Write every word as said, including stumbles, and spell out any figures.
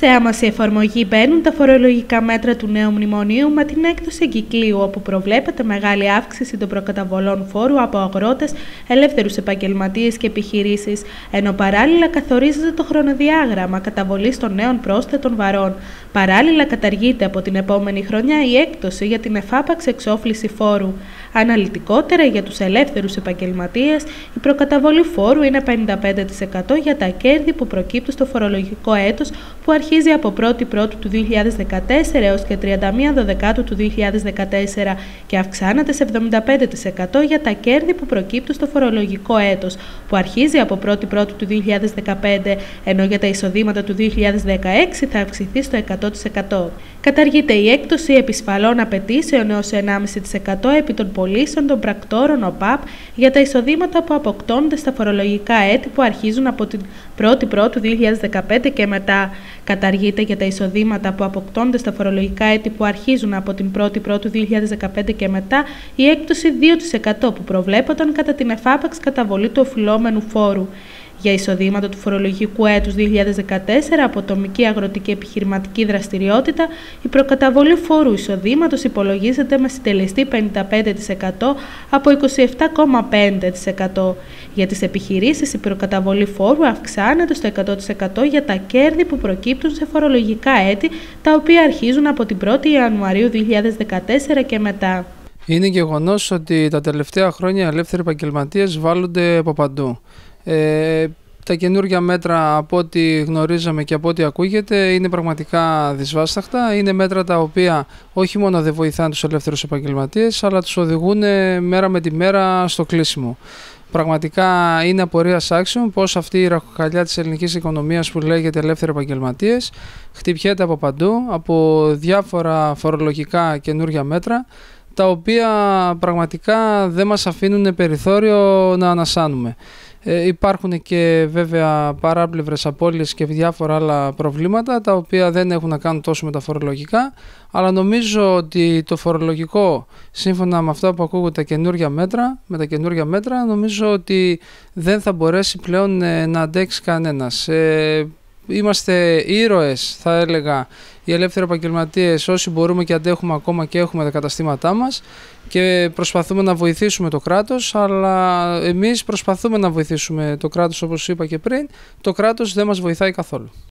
Σε άμεση εφαρμογή μπαίνουν τα φορολογικά μέτρα του νέου μνημονίου με την έκδοση εγκυκλίου, όπου προβλέπεται μεγάλη αύξηση των προκαταβολών φόρου από αγρότες, ελεύθερους επαγγελματίες και επιχειρήσεις, ενώ παράλληλα καθορίζεται το χρονοδιάγραμμα καταβολής των νέων πρόσθετων βαρών. Παράλληλα, καταργείται από την επόμενη χρονιά η έκπτωση για την εφάπαξ εξόφληση φόρου. Αναλυτικότερα, για τους ελεύθερους επαγγελματίες, η προκαταβολή φόρου είναι πενήντα πέντε τοις εκατό για τα κέρδη που προκύπτουν στο φορολογικό έτος που αρχίζει από πρώτη Πρώτου του δύο χιλιάδες δεκατέσσερα έως και τριάντα μία Δεκάτου του δύο χιλιάδες δεκατέσσερα και αυξάνεται σε εβδομήντα πέντε τοις εκατό για τα κέρδη που προκύπτουν στο φορολογικό έτος που αρχίζει από πρώτη Πρώτου του δύο χιλιάδες δεκαπέντε, ενώ για τα εισοδήματα του δύο χιλιάδες δεκαέξι θα αυξηθεί στο εκατό τοις εκατό. Καταργείται η έκπτωση επισφαλών απαιτήσεων έως ενάμιση τοις εκατό επί των πωλήσεων των πρακτόρων ΟΠΑΠ για τα εισοδήματα που αποκτώνται στα φορολογικά έτη που αρχίζουν από την πρώτη Πρώτου δύο χιλιάδες δεκαπέντε και μετά. Καταργείται για τα εισοδήματα που αποκτώνται στα φορολογικά έτη που αρχίζουν από την πρώτη Πρώτου δύο χιλιάδες δεκαπέντε και μετά η έκπτωση δύο τοις εκατό που προβλέπονταν κατά την εφάπαξ καταβολή του οφειλόμενου φόρου. Για εισοδήματα του φορολογικού έτους δύο χιλιάδες δεκατέσσερα από ατομική αγροτική επιχειρηματική δραστηριότητα, η προκαταβολή φόρου εισοδήματος υπολογίζεται με συντελεστή πενήντα πέντε τοις εκατό από είκοσι επτά κόμμα πέντε τοις εκατό. Για τις επιχειρήσεις, η προκαταβολή φόρου αυξάνεται στο εκατό τοις εκατό για τα κέρδη που προκύπτουν σε φορολογικά έτη, τα οποία αρχίζουν από την πρώτη Ιανουαρίου δύο χιλιάδες δεκατέσσερα και μετά. Είναι γεγονός ότι τα τελευταία χρόνια οι ελεύθεροι επαγγελματίες βάλλονται από παντού. Ε, τα καινούργια μέτρα, από ό,τι γνωρίζαμε και από ό,τι ακούγεται, είναι πραγματικά δυσβάσταχτα. Είναι μέτρα τα οποία όχι μόνο δεν βοηθάνε τους ελεύθερους επαγγελματίες, αλλά τους οδηγούν μέρα με τη μέρα στο κλείσιμο. Πραγματικά είναι απορίας άξιων πως αυτή η ραχοκοκαλιά της ελληνικής οικονομίας που λέγεται ελεύθεροι επαγγελματίες χτυπιέται από παντού, από διάφορα φορολογικά καινούργια μέτρα, τα οποία πραγματικά δεν μας αφήνουν περιθώριο να ανασάνουμε. Ε, υπάρχουν και βέβαια παράπλευρες απώλειες και διάφορα άλλα προβλήματα τα οποία δεν έχουν να κάνουν τόσο με τα φορολογικά, αλλά νομίζω ότι το φορολογικό, σύμφωνα με αυτά που ακούγονται τα καινούργια μέτρα, με τα καινούργια μέτρα, νομίζω ότι δεν θα μπορέσει πλέον ε, να αντέξει κανένας. Ε, Είμαστε ήρωες, θα έλεγα, οι ελεύθεροι επαγγελματίες, όσοι μπορούμε και αντέχουμε ακόμα και έχουμε τα καταστήματά μας και προσπαθούμε να βοηθήσουμε το κράτος, αλλά εμείς προσπαθούμε να βοηθήσουμε το κράτος, όπως είπα και πριν, το κράτος δεν μας βοηθάει καθόλου.